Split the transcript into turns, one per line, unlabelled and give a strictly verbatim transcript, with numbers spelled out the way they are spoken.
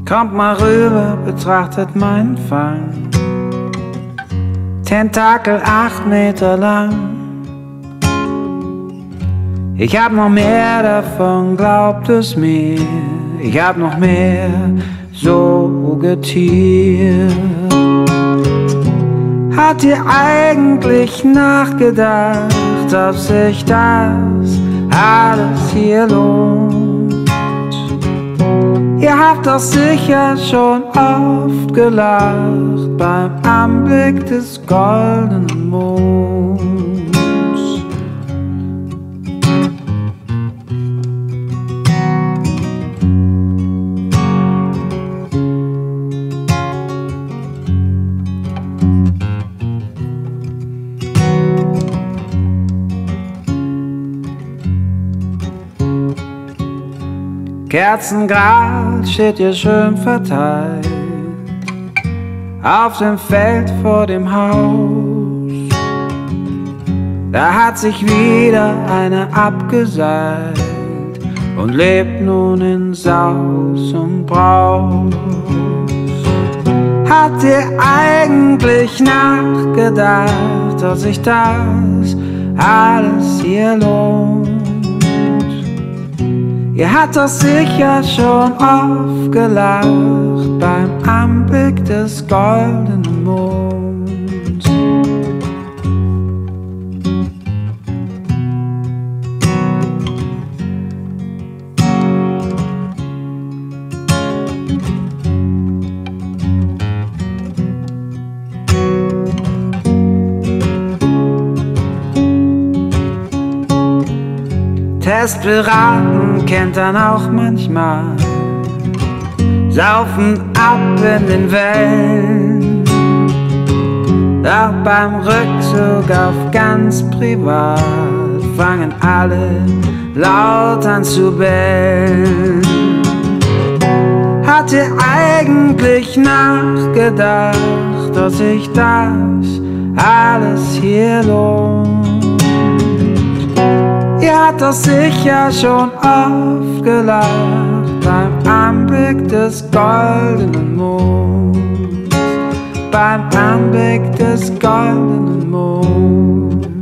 Kommt mal rüber, betrachtet meinen Fang. Tentakel acht Meter lang. Ich hab noch mehr davon, glaubt es mir. Ich hab noch mehr Sogetier. Hat ihr eigentlich nachgedacht, ob sich das alles hier lohnt? Ihr habt doch sicher schon oft gelacht beim Anblick des goldenen Monds. Kerzengras steht ihr schön verteilt auf dem Feld vor dem Haus. Da hat sich wieder eine abgeseilt und lebt nun in Saus und Braus. Hat ihr eigentlich nachgedacht, dass sich das alles hier lohnt? Ihr habt doch sicher schon oft gelacht beim Anblick des goldenen Monds. Testpiraten kennt dann auch manchmal, saufen ab in den Wellen. Doch beim Rückzug auf ganz privat fangen alle laut an zu bellen. Hat ihr eigentlich nachgedacht, dass sich das alles hier lohnt? Ihr habt doch sicher schon oft gelacht beim Anblick des goldenen Monds, beim Anblick des goldenen Monds.